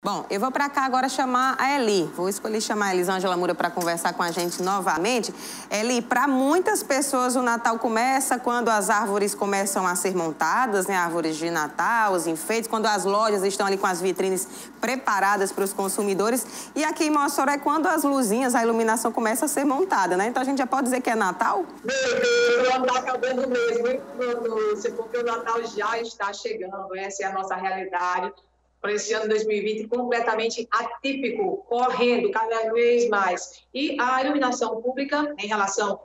Bom, eu vou para cá agora chamar a Eli. Vou escolher chamar a Elisângela Moura para conversar com a gente novamente. Eli, para muitas pessoas o Natal começa quando as árvores começam a ser montadas, né? Árvores de Natal, os enfeites, quando as lojas estão ali com as vitrines preparadas para os consumidores. E aqui em Mossoró é quando as luzinhas, a iluminação começa a ser montada, né? Então a gente já pode dizer que é Natal? Meu Deus, o ano está acabando mesmo, hein, Lúcia? Porque o Natal já está chegando, essa é a nossa realidade. Para esse ano 2020, completamente atípico, correndo cada vez mais. E a iluminação pública, em relação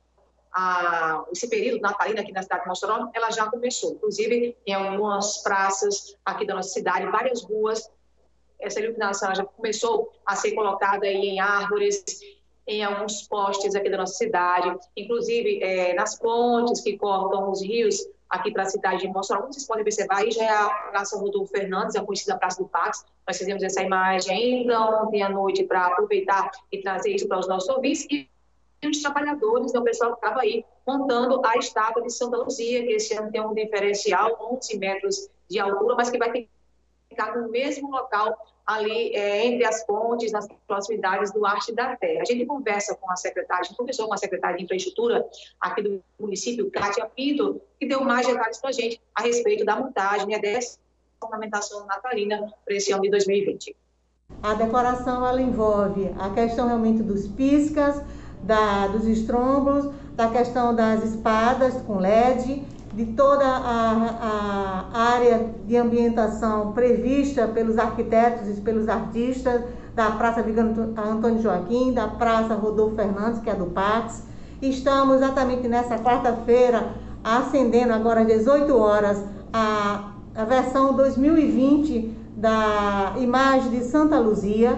a esse período natalino aqui na cidade de Mossoró, ela já começou. Inclusive, em algumas praças aqui da nossa cidade, várias ruas, essa iluminação já começou a ser colocada aí em árvores, em alguns postes aqui da nossa cidade, inclusive nas pontes que cortam os rios aqui para a cidade de Mossoró. Como vocês podem observar, aí já é a Praça Rodolfo Fernandes, a conhecida Praça do Pax. Nós fizemos essa imagem ainda ontem à noite para aproveitar e trazer isso para os nossos ouvintes. E os trabalhadores, o pessoal que estava aí montando a estátua de Santa Luzia, que esse ano tem um diferencial, 11 metros de altura, mas que vai ficar no mesmo local ali entre as pontes, nas proximidades do Arte da Terra. A gente conversa com a secretária, a gente conversou com a secretária de Infraestrutura aqui do município, Kátia Pinto, que deu mais detalhes para a gente a respeito da montagem, né, dessa ornamentação natalina para esse ano de 2020. A decoração, ela envolve a questão realmente dos piscas, dos estrombos, da questão das espadas com LED, de toda a área de ambientação prevista pelos arquitetos e pelos artistas da Praça Antônio Joaquim, da Praça Rodolfo Fernandes, que é do Pax. Estamos exatamente nessa quarta-feira acendendo agora às 18 horas a versão 2020 da imagem de Santa Luzia.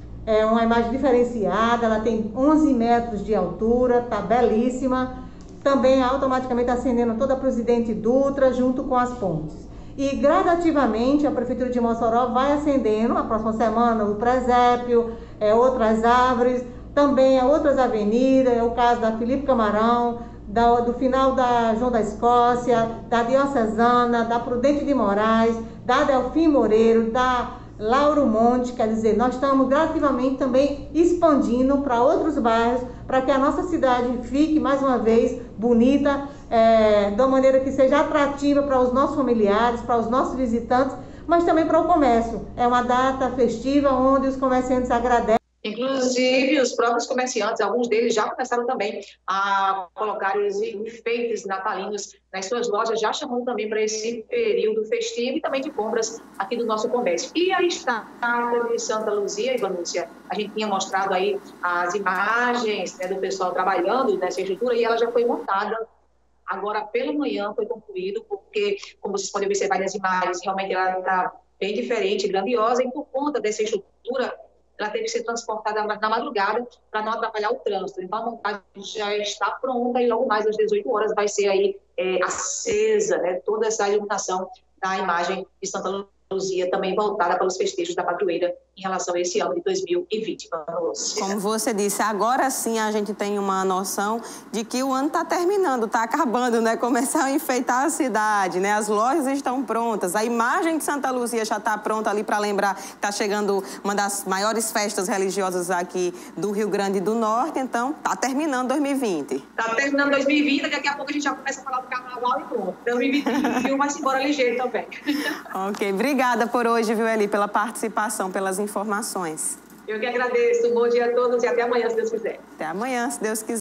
É uma imagem diferenciada, ela tem 11 metros de altura, está belíssima. Também automaticamente acendendo toda a Presidente Dutra, junto com as pontes. E gradativamente a Prefeitura de Mossoró vai acendendo, a próxima semana, o presépio, outras árvores, também outras avenidas, é o caso da Felipe Camarão, do final da João da Escócia, da Diocesana, da Prudente de Moraes, da Delfim Moreiro, da Lauro Monte. Quer dizer, nós estamos gradativamente também expandindo para outros bairros, para que a nossa cidade fique, mais uma vez, bonita, de uma maneira que seja atrativa para os nossos familiares, para os nossos visitantes, mas também para o comércio. É uma data festiva onde os comerciantes agradecem. Inclusive, os próprios comerciantes, alguns deles já começaram também a colocar os enfeites natalinos nas suas lojas, já chamando também para esse período festivo e também de compras aqui do nosso comércio. E a estátua de Santa Luzia, Lúcia, a gente tinha mostrado aí as imagens, né, do pessoal trabalhando nessa estrutura e ela já foi montada. Agora, pela manhã, foi concluído, porque, como vocês podem observar nas imagens, realmente ela está bem diferente, grandiosa, e por conta dessa estrutura, ela teve que ser transportada na madrugada para não atrapalhar o trânsito. Então, a montagem já está pronta e logo mais às 18 horas vai ser aí acesa, né, toda essa iluminação da imagem de Santa Luzia, também voltada para os festejos da padroeira em relação a esse ano de 2020. Como você disse, agora sim a gente tem uma noção de que o ano está terminando, está acabando, né? Começar a enfeitar a cidade, né? As lojas estão prontas, a imagem de Santa Luzia já está pronta ali para lembrar que está chegando uma das maiores festas religiosas aqui do Rio Grande do Norte, então está terminando 2020. Está terminando 2020, daqui a pouco a gente já começa a falar do carnaval e pronto. 2021 vai-se embora ligeiro também. Ok, obrigada por hoje, viu, Eli, pela participação, pelas informações. Eu que agradeço. Bom dia a todos e até amanhã, se Deus quiser. Até amanhã, se Deus quiser.